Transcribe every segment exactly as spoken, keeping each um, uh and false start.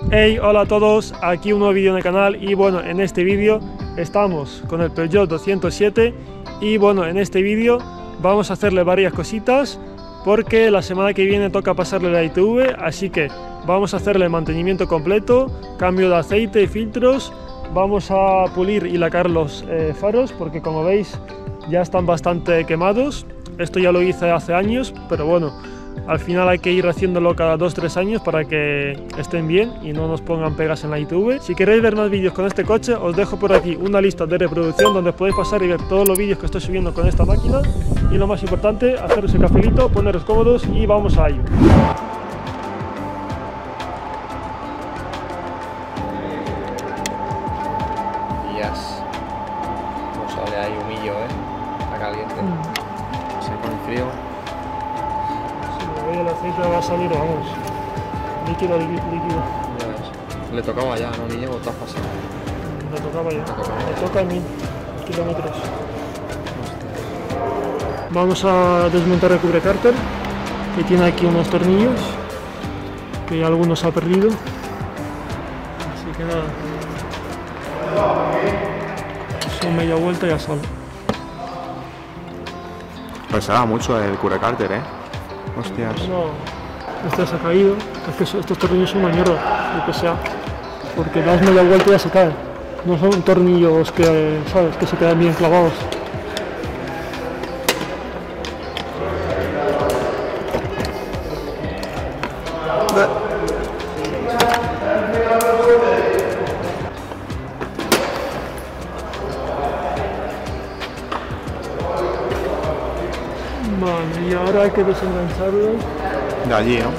Hey, hola a todos, aquí un nuevo vídeo en el canal y bueno, en este vídeo estamos con el Peugeot doscientos siete y bueno, en este vídeo vamos a hacerle varias cositas porque la semana que viene toca pasarle la I T V, así que vamos a hacerle mantenimiento completo, cambio de aceite y filtros, vamos a pulir y lacar los eh, faros porque como veis ya están bastante quemados. Esto ya lo hice hace años, pero bueno, al final hay que ir haciéndolo cada dos tres años para que estén bien y no nos pongan pegas en la I T V. Si queréis ver más vídeos con este coche, os dejo por aquí una lista de reproducción donde podéis pasar y ver todos los vídeos que estoy subiendo con esta máquina. Y lo más importante, haceros el cafelito, poneros cómodos y vamos a ello. Yes. No sale ahí humillo, ¿eh? Está caliente. Mm. Se pone frío. El aceite va a salir, vamos, líquido, líquido. Ya ves. Le tocaba ya, ¿no, niño? ¿O te has pasado? Le tocaba ya. Le tocaba ya. Le toca mil kilómetros. Vamos a desmontar el cubrecárter, que tiene aquí unos tornillos, que ya algunos ha perdido. Así que nada. Son media vuelta y ya sale. Pesaba mucho el cubrecárter, ¿eh? Hostias. No, este se ha caído, es que estos tornillos son una mierda, lo que sea, porque das media vuelta y ya se caen. No son tornillos que, ¿sabes?, que se quedan bien clavados. Vale, y ahora hay que desengancharlo. De allí, ¿no?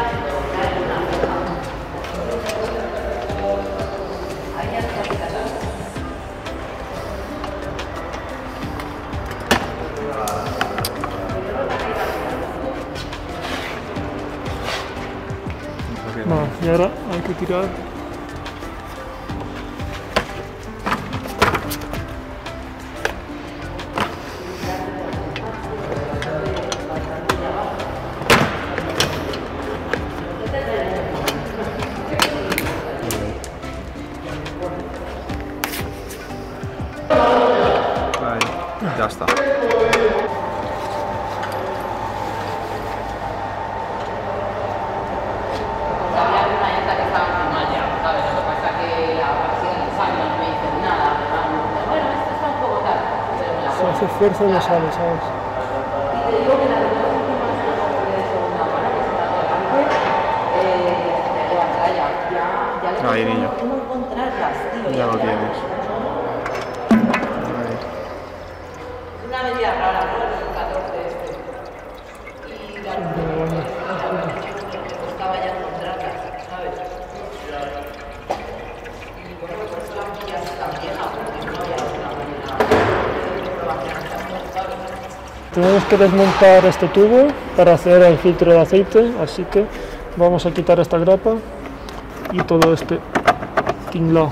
Vale, y ahora hay que tirar. Ahí, ya está. Si hace esfuerzo no sale, ¿sabes? Ahí, niño. Ya lo tienes. Ahí. Una medida rara, ¿no? El catorce este. Y la costaba ya encontrarlas, ¿sabes? Y bueno, pues la ya está vieja, porque no había otra manera de probar. Tenemos que desmontar este tubo para hacer el filtro de aceite, así que vamos a quitar esta grapa y todo este tinglado.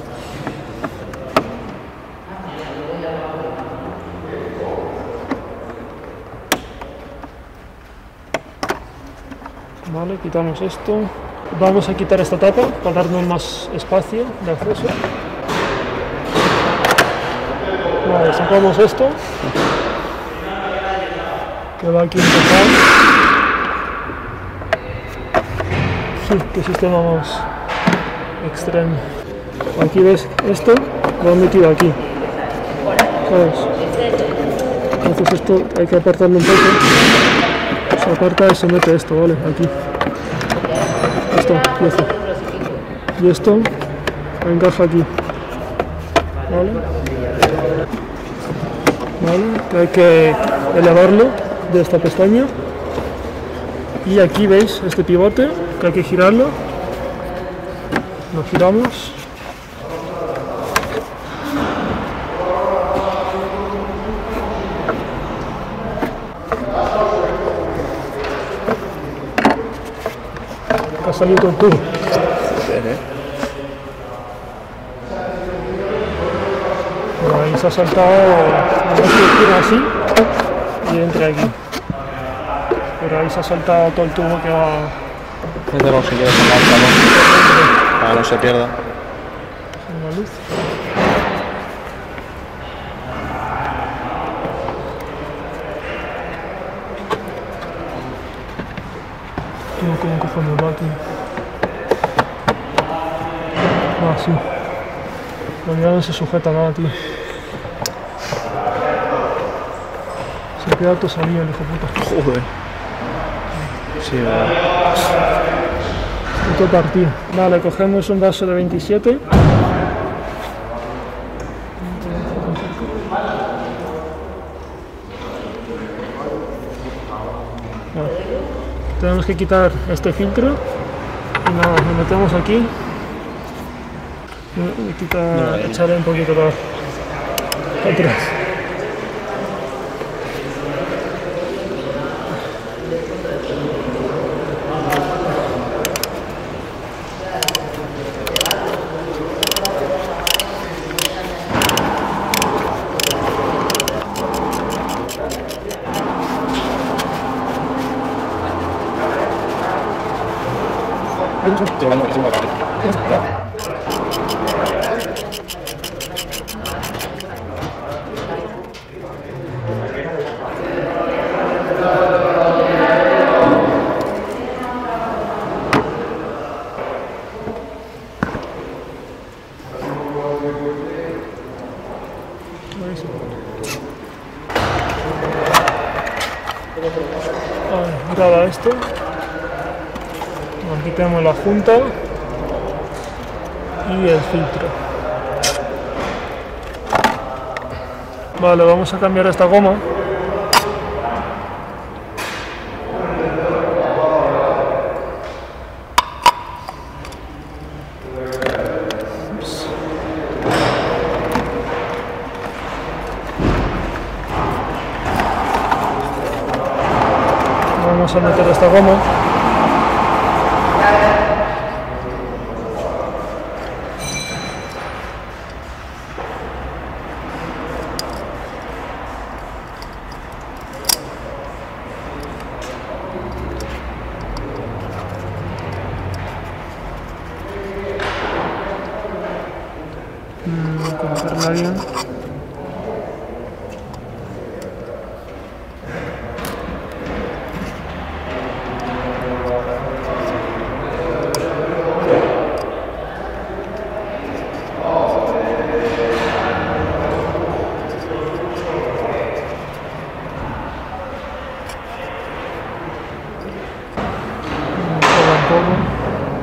Vale, quitamos esto. Vamos a quitar esta tapa para darnos más espacio de acceso. Vale, sacamos esto, que va aquí un total. Qué sistema más extremo. Aquí ves esto, lo han metido aquí, ¿sabes? Entonces esto hay que apartarlo un poco. Se aparta y se mete esto, ¿vale? Aquí. Esto, y esto. Y esto encaja aquí. ¿Vale? ¿Vale? Que hay que elevarlo de esta pestaña. Y aquí veis este pivote, que hay que girarlo. Lo giramos. Ha salido el tubo. Bien, ¿eh? Bueno, ahí se ha saltado, a ver si gira así y entra aquí. Pero ahí se ha saltado todo el tubo que va. Mételo si quieres en la otra, ¿no? para que no se pierda. La luz. Tío, ¿cómo cojones va, tío? Ah, sí. La mirada no se sujeta a nada, tío. Se queda todo salido el hijo puta. Joder. Sí, vale. Puto partido. Vale, cogemos un vaso de veintisiete. Vale. Tenemos que quitar este filtro. Y nada, lo metemos aquí. Y quita, echarle un poquito de atrás. Graba esto. Aquí tenemos la junta y el filtro. Vale, vamos a cambiar esta goma. Ups. Vamos a meter esta goma. Colocarla bien. Un poco.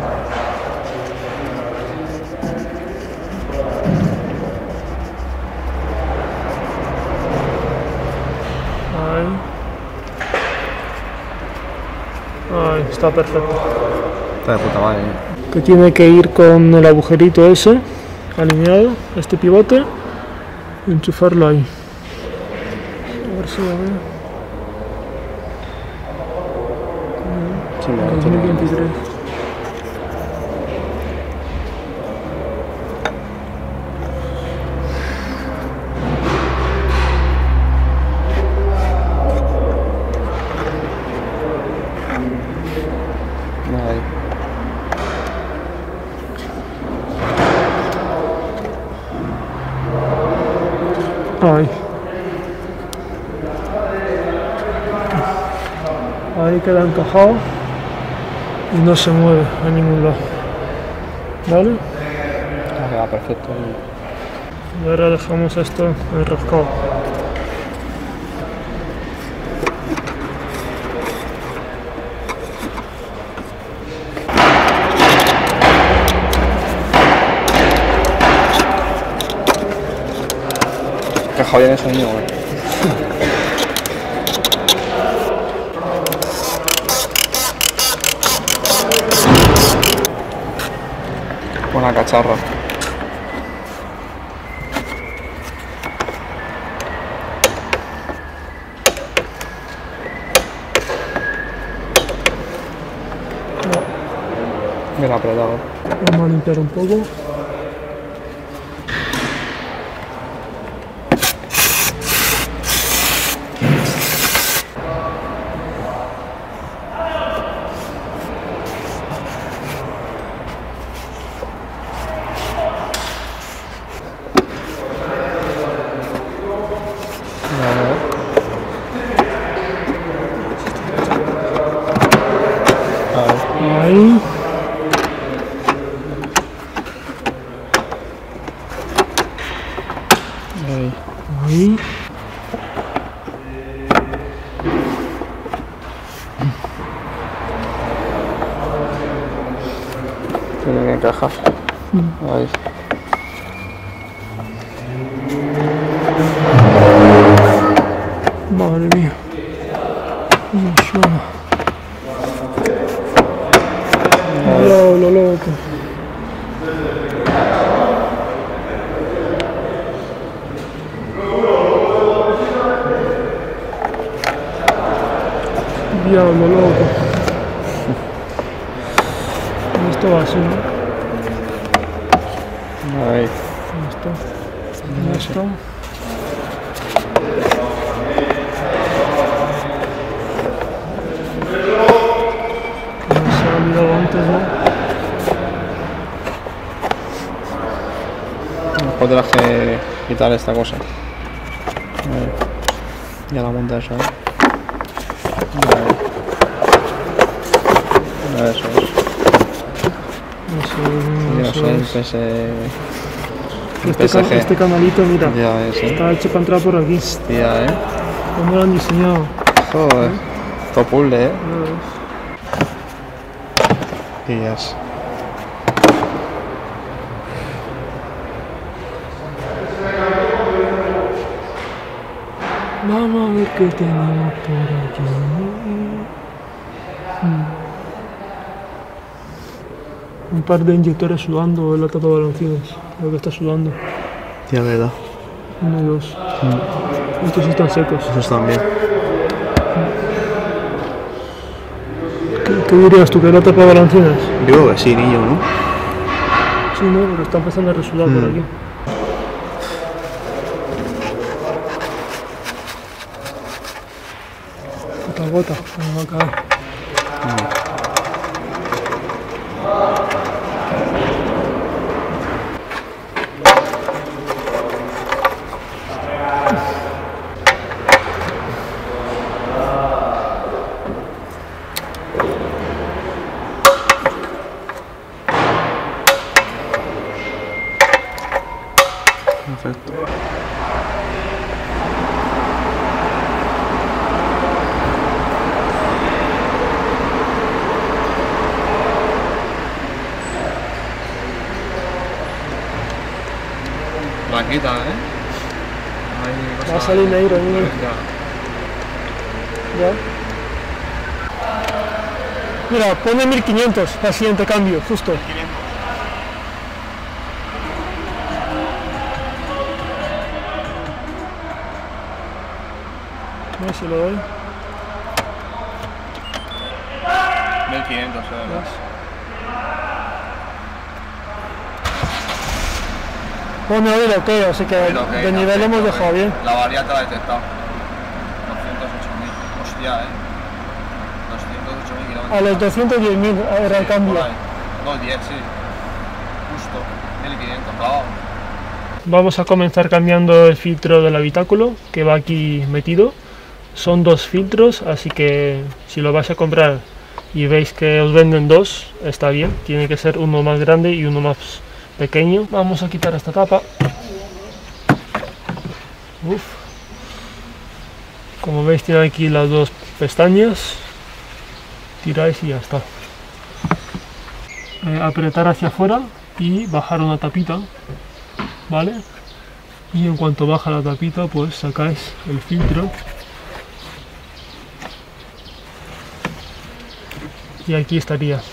Ahí, está perfecto. Está de puta madre. Que tiene que ir con el agujerito ese alineado, este pivote, y enchufarlo ahí. A ver si lo veo. Sí, me dos mil veintitrés. Ahí. Ahí queda encajado y no se mueve a ningún lado. ¿Vale? Ah, perfecto. Y ahora dejamos esto enroscado. Encaja bien eso, niño, güey. Buena cacharra. Bien apretado. Vamos a limpiar un poco. Ahí. Tiene que encajar. Ahí. Madre mía. ¿Cómo suena? Lo, lo loco. Diablo loco. Esto va así, ¿no? Ahí. Esto. Esto. Que no se ha olvidado antes, ¿no? Después tendrás que quitar esta cosa. Ahí. Ya la monta eso, ¿eh? Ahí. Eso es. No sé, Yo sé, el P S... el este, ca P S G. este canalito, mira, Ya es, ¿eh? está hecho para entrar por aquí. Hostia, ¿eh? ¿Cómo lo han diseñado? Joder. Todo puzzle, ¿eh? Ya ves. Tías. Vamos a ver qué tenemos por aquí. Hmm. Un par de inyectores sudando el lata de balancines, lo que está sudando. Tía, verdad. Uno y dos. Estos están secos. Esos también. ¿Qué, qué dirías tú, que lata para balancines? Yo creo que sí, niño, ¿no? Sí, no, porque está empezando a resudar por aquí. Gota a gota, como va a caer. Perfecto. Blanquita, ¿eh? Ahí Va a salir negro, niño. Ya. ¿Ya? Mira, pone mil quinientos para el siguiente cambio, justo. A ver si lo doy. mil quinientos, ¿eh? Pone hoy lo que, así que Pero que de no, nivel que hemos no, dejado que bien. La variante la ha detectado. doscientos ocho mil. Hostia, ¿eh? doscientos ocho mil kilómetros. A los doscientos diez mil era el cambio. Por ahí. No, diez, sí. Justo. mil quinientos, clavado. Vamos a comenzar cambiando el filtro del habitáculo que va aquí metido. Son dos filtros, así que si lo vais a comprar y veis que os venden dos, está bien. Tiene que ser uno más grande y uno más pequeño. Vamos a quitar esta tapa. Uf. Como veis, tiene aquí las dos pestañas. Tiráis y ya está. Eh, apretar hacia afuera y bajar una tapita, ¿vale? Y en cuanto baja la tapita, pues sacáis el filtro. Y aquí estaría.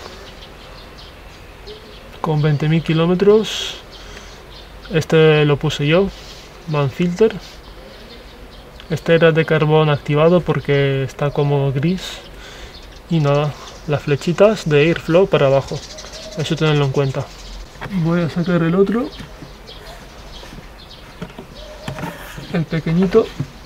Con veinte mil kilómetros. Este lo puse yo, Manfilter. Este era de carbón activado porque está como gris. Y nada, las flechitas de Airflow para abajo. Eso tenedlo en cuenta. Voy a sacar el otro. El pequeñito.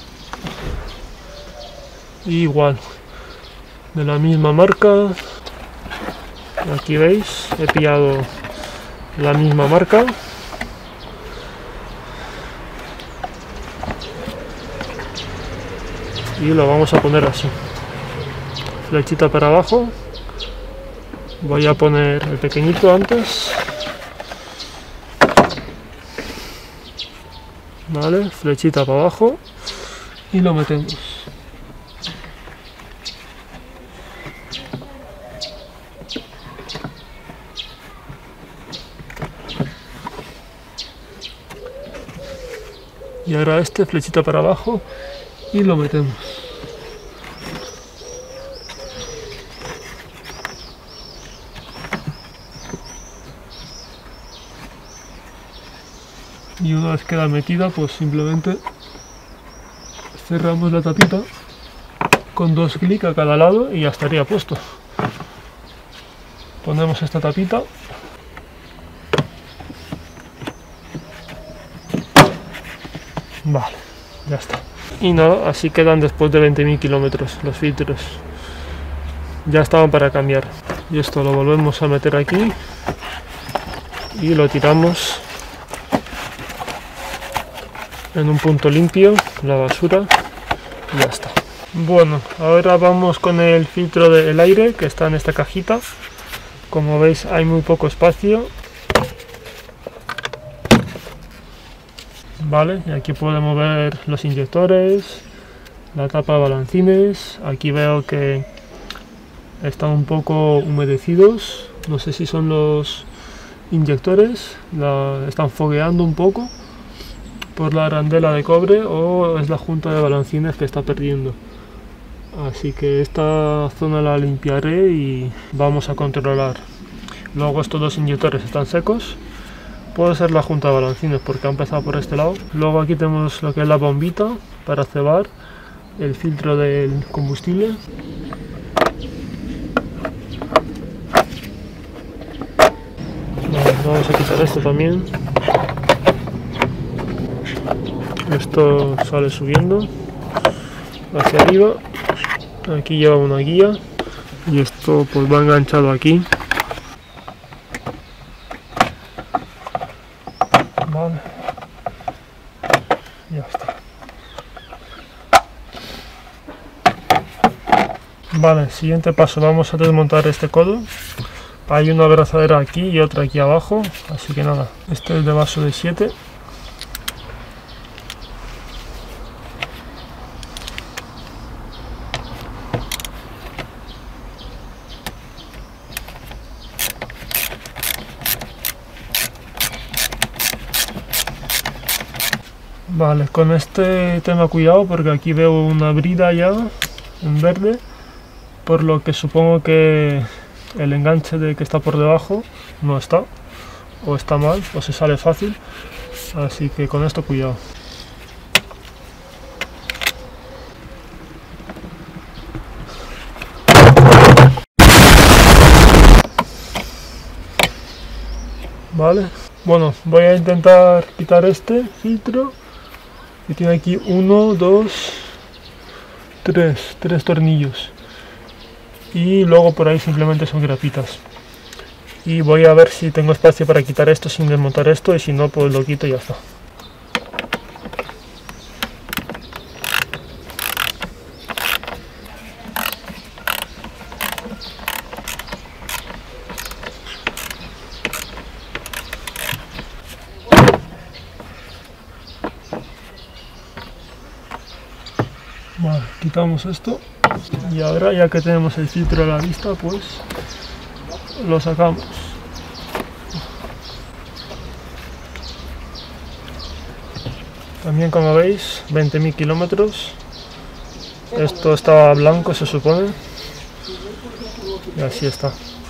Y igual. De la misma marca. Aquí veis, he pillado la misma marca. Y lo vamos a poner así. Flechita para abajo. Voy a poner el pequeñito antes. Vale, flechita para abajo y lo metemos. Y ahora este, flechita para abajo y lo metemos. Y una vez queda metida, pues simplemente cerramos la tapita con dos clics a cada lado y ya estaría puesto. Ponemos esta tapita. Vale, ya está. Y nada, así quedan después de veinte mil kilómetros los filtros. Ya estaban para cambiar. Y esto lo volvemos a meter aquí y lo tiramos en un punto limpio, la basura, y ya está. Bueno, ahora vamos con el filtro del aire que está en esta cajita. Como veis, hay muy poco espacio. Vale, y aquí podemos ver los inyectores, la tapa de balancines. Aquí veo que están un poco humedecidos. No sé si son los inyectores, la están fogueando un poco por la arandela de cobre o es la junta de balancines que está perdiendo. Así que esta zona la limpiaré y vamos a controlar. Luego estos dos inyectores están secos. Puede ser la junta de balancines porque ha empezado por este lado. Luego aquí tenemos lo que es la bombita para cebar el filtro del combustible. Vale, vamos a quitar esto también. Esto sale subiendo hacia arriba. Aquí lleva una guía y esto pues va enganchado aquí. Vale, ya está. Vale, siguiente paso, vamos a desmontar este codo. Hay una abrazadera aquí y otra aquí abajo, así que nada, este es de vaso de siete. Vale, con este tema cuidado porque aquí veo una brida ya en verde, por lo que supongo que el enganche de que está por debajo no está, o está mal, o se sale fácil, así que con esto cuidado. Vale, bueno, voy a intentar quitar este filtro. Y tiene aquí uno, dos, tres, tres tornillos. Y luego por ahí simplemente son grapitas. Y voy a ver si tengo espacio para quitar esto sin desmontar esto, y si no, pues lo quito y ya está. Vale, quitamos esto y ahora ya que tenemos el filtro a la vista, pues lo sacamos. También, como veis, veinte mil kilómetros. Esto estaba blanco, se supone, y así está.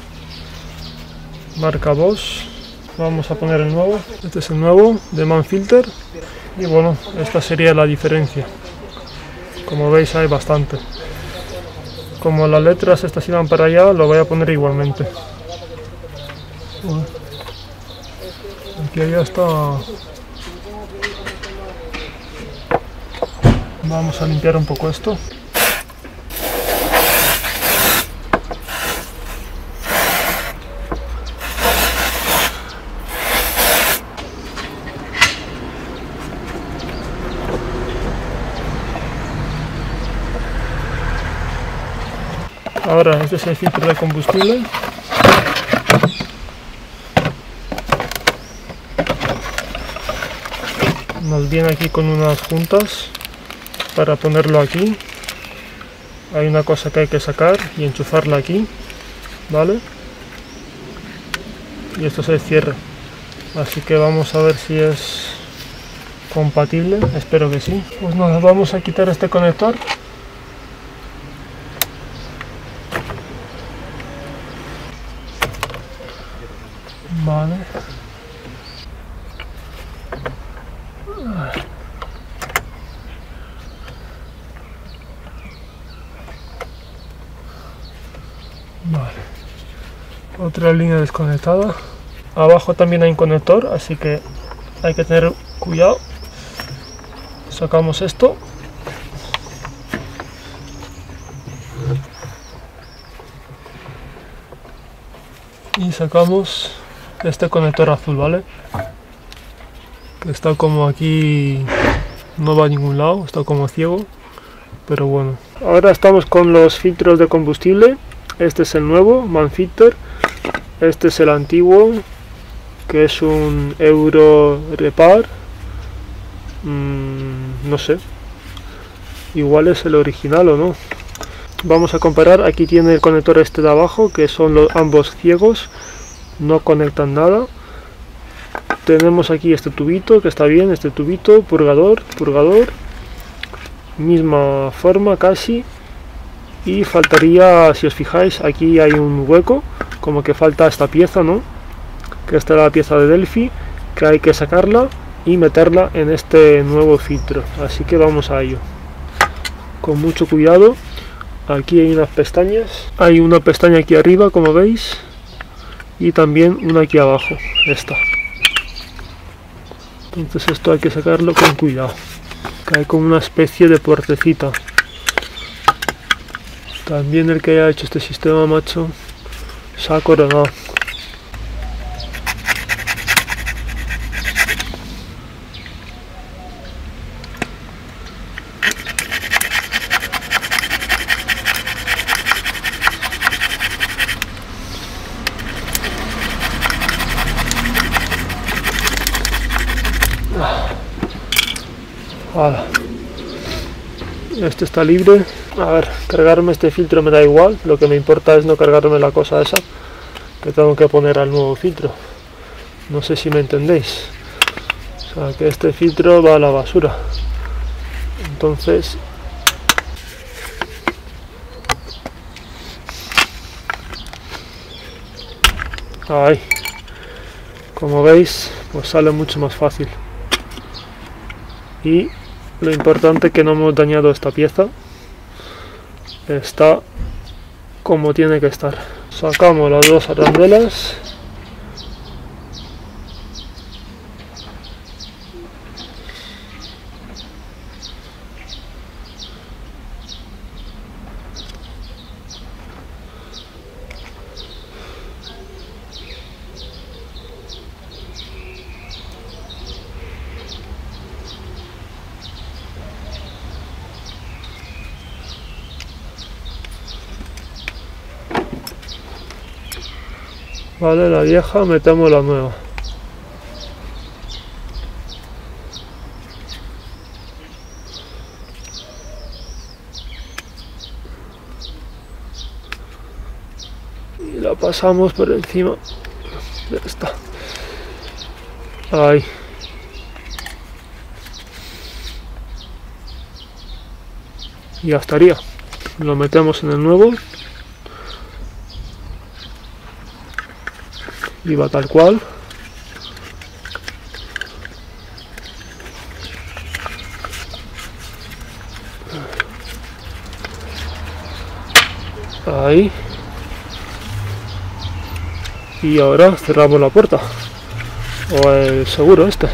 Marca Bosch. Vamos a poner el nuevo. Este es el nuevo de Manfilter y bueno, esta sería la diferencia. Como veis, hay bastante. Como las letras estas iban para allá, lo voy a poner igualmente. Bueno, aquí ya está. Vamos a limpiar un poco esto. Ahora, este es el filtro de combustible. nos viene aquí con unas juntas para ponerlo aquí. Hay una cosa que hay que sacar y enchufarla aquí, ¿vale? Y esto se cierra, así que vamos a ver si es compatible, espero que sí. Pues nada, vamos a quitar este conector. Vale. Vale. Otra línea desconectada. Abajo también hay un conector, así que hay que tener cuidado. Sacamos esto. Y sacamos este conector azul, ¿vale? Que está como aquí, no va a ningún lado, está como ciego, pero bueno. Ahora estamos con los filtros de combustible. Este es el nuevo Manfilter, este es el antiguo, que es un Euro Repar, mm, no sé, igual es el original o no. Vamos a comparar. Aquí tiene el conector este de abajo, que son los ambos ciegos, no conectan nada. Tenemos aquí este tubito, que está bien, este tubito, purgador, purgador, misma forma casi. Y faltaría, si os fijáis, aquí hay un hueco, como que falta esta pieza, ¿no? Que esta era la pieza de Delphi, que hay que sacarla y meterla en este nuevo filtro. Así que vamos a ello, con mucho cuidado. Aquí hay unas pestañas, hay una pestaña aquí arriba, como veis, y también una aquí abajo, esta. Entonces esto hay que sacarlo con cuidado, que hay como una especie de puertecita. También el que haya hecho este sistema, macho, se ha coronado. Ahora, este está libre. A ver, cargarme este filtro me da igual, lo que me importa es no cargarme la cosa esa que tengo que poner al nuevo filtro. No sé si me entendéis. O sea, que este filtro va a la basura. Entonces, ahí, como veis, pues sale mucho más fácil. Y lo importante es que no hemos dañado esta pieza. Está como tiene que estar. Sacamos las dos arandelas. Vale, la vieja, metemos la nueva. Y la pasamos por encima de esta. Ahí. Y ya estaría. Lo metemos en el nuevo. Y va tal cual. Ahí. Y ahora cerramos la puerta. O el seguro este.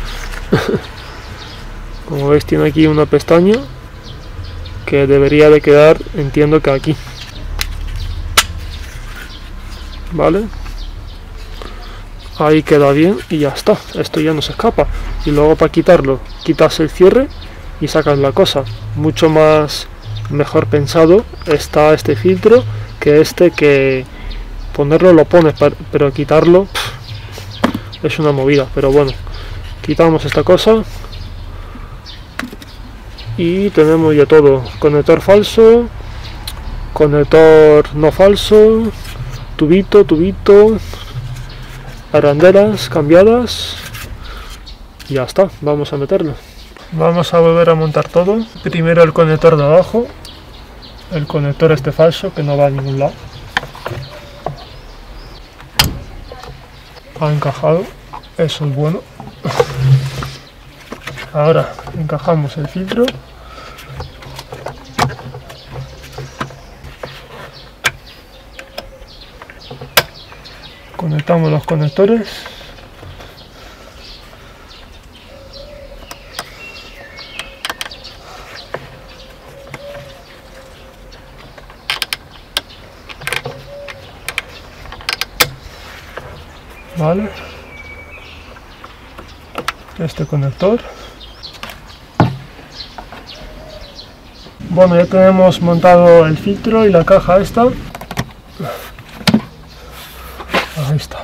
Como veis, tiene aquí una pestaña que debería de quedar, entiendo que aquí. Vale. Ahí queda bien y ya está, esto ya no se escapa. Y luego para quitarlo, quitas el cierre y sacas la cosa. Mucho más mejor pensado está este filtro que este, que ponerlo lo pones, pero quitarlo pff, es una movida. Pero bueno, quitamos esta cosa y tenemos ya todo: conector falso, conector no falso, tubito, tubito, arandelas cambiadas. Y ya está, vamos a meterlo. Vamos a volver a montar todo. Primero el conector de abajo, el conector este falso que no va a ningún lado. Ha encajado, eso es bueno. Ahora encajamos el filtro. Conectamos los conectores. Vale. Este conector. Bueno, ya tenemos montado el filtro y la caja esta. Ahí está.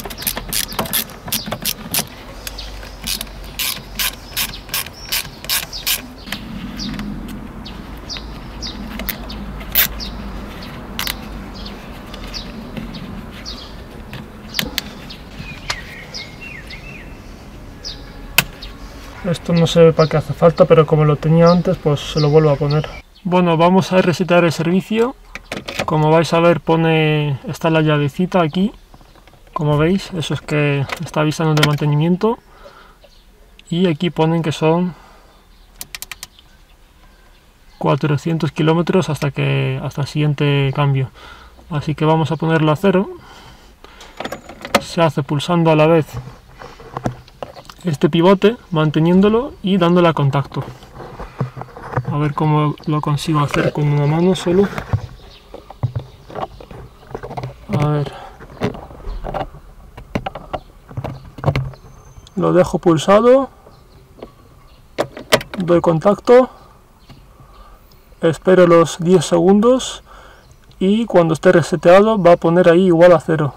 Esto no sé para qué hace falta, pero como lo tenía antes, pues se lo vuelvo a poner. Bueno, vamos a resetear el servicio. Como vais a ver, pone, está la llavecita aquí. Como veis, eso es que está avisando de mantenimiento. Y aquí ponen que son cuatrocientos kilómetros hasta que hasta el siguiente cambio. Así que vamos a ponerlo a cero. Se hace pulsando a la vez este pivote, manteniéndolo y dándole a contacto. A ver cómo lo consigo hacer con una mano solo. A ver. Lo dejo pulsado. Doy contacto. Espero los diez segundos. Y cuando esté reseteado va a poner ahí igual a cero.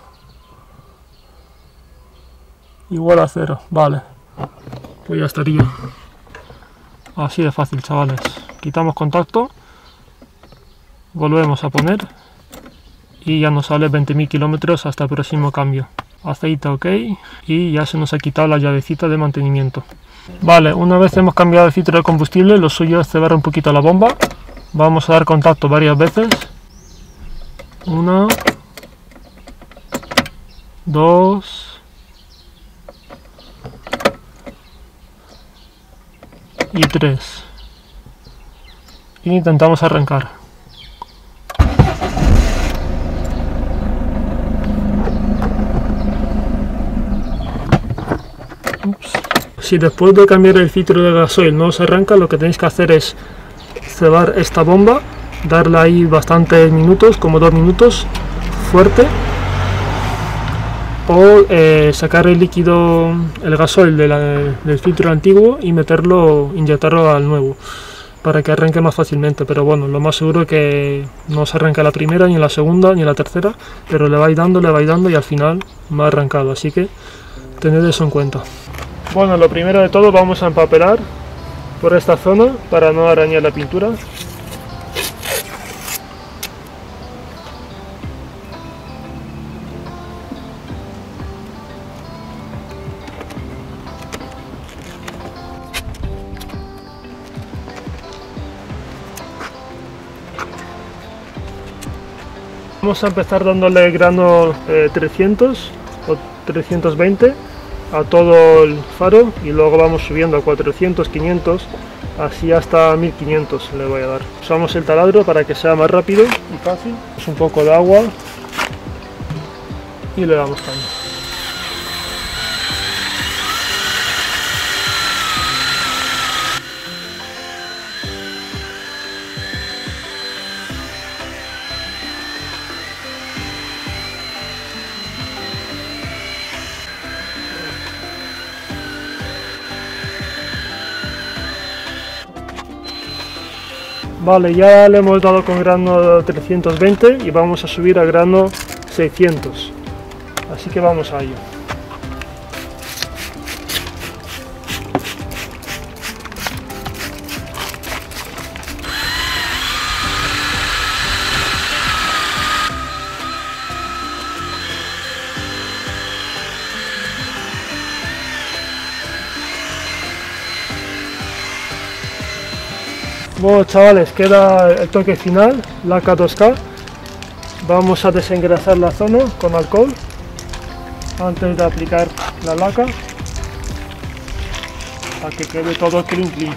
Igual a cero, vale. Pues ya estaría. Así de fácil, chavales. Quitamos contacto, volvemos a poner y ya nos sale veinte mil kilómetros hasta el próximo cambio. Aceite ok y ya se nos ha quitado la llavecita de mantenimiento. Vale, una vez hemos cambiado el filtro de combustible, lo suyo es cebar un poquito la bomba. Vamos a dar contacto varias veces. Una, dos, y tres. Y intentamos arrancar. Ups. Si después de cambiar el filtro de gasoil no se arranca, lo que tenéis que hacer es cebar esta bomba, darle ahí bastantes minutos, como dos minutos, fuerte, o eh, sacar el líquido, el gasoil de la, del filtro antiguo y meterlo, inyectarlo al nuevo, para que arranque más fácilmente. Pero bueno, lo más seguro es que no se arranca la primera, ni la segunda, ni la tercera, pero le vais dando, le vais dando y al final me ha arrancado, así que tened eso en cuenta. Bueno, lo primero de todo vamos a empapelar por esta zona para no arañar la pintura. Vamos a empezar dándole grano eh, trescientos o trescientos veinte a todo el faro y luego vamos subiendo a cuatrocientos, quinientos, así hasta mil quinientos le voy a dar. Usamos el taladro para que sea más rápido y fácil. Es un poco de agua y le damos caña. Vale, ya le hemos dado con grano trescientos veinte y vamos a subir a grano seiscientos. Así que vamos a ello. Bueno, chavales, queda el toque final, laca dos K. Vamos a desengrasar la zona con alcohol antes de aplicar la laca para que quede todo clean clean.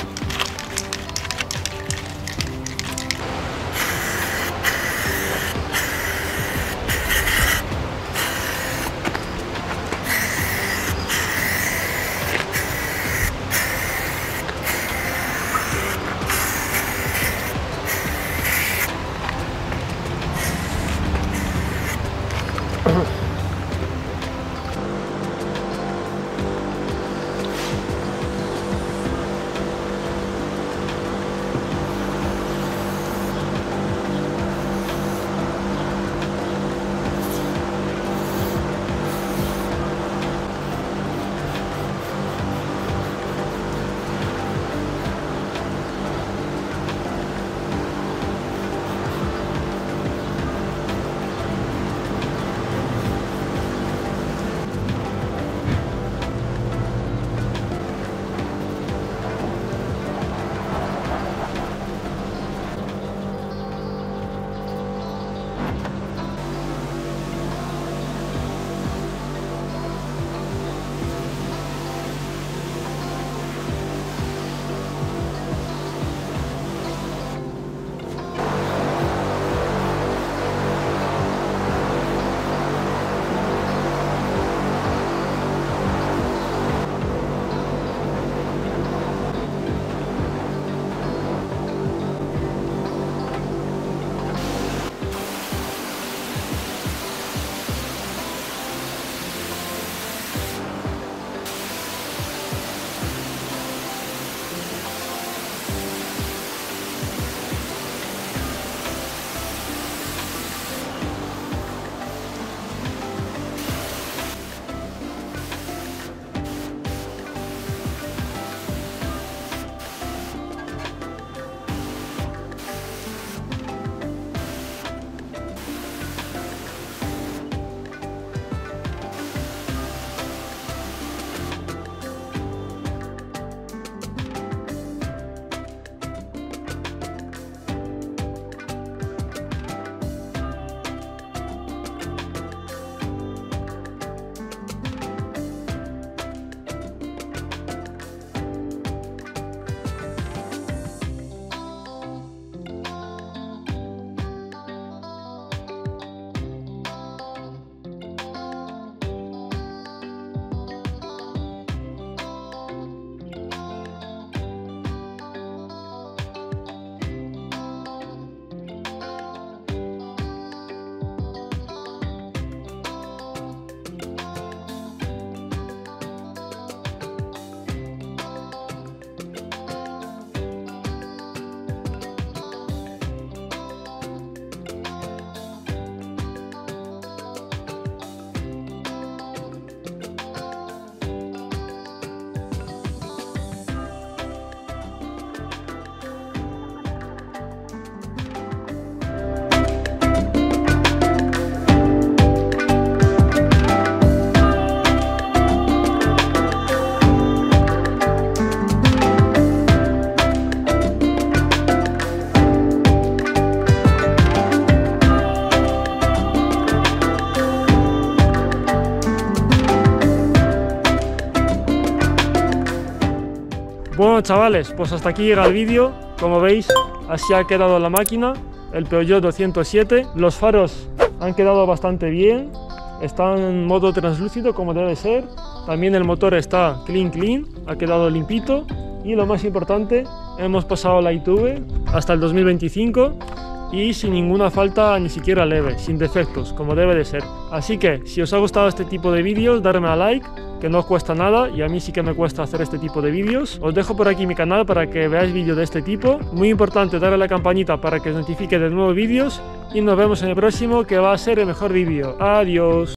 Bueno chavales, pues hasta aquí llega el vídeo. Como veis, así ha quedado la máquina, el Peugeot doscientos siete. Los faros han quedado bastante bien, están en modo translúcido como debe ser. También el motor está clean clean, ha quedado limpito. Y lo más importante, hemos pasado la I T V hasta el dos mil veinticinco y sin ninguna falta ni siquiera leve, sin defectos, como debe de ser. Así que si os ha gustado este tipo de vídeos, darme a like, que no os cuesta nada y a mí sí que me cuesta hacer este tipo de vídeos. Os dejo por aquí mi canal para que veáis vídeos de este tipo. Muy importante darle a la campanita para que os notifique de nuevos vídeos y nos vemos en el próximo, que va a ser el mejor vídeo. Adiós.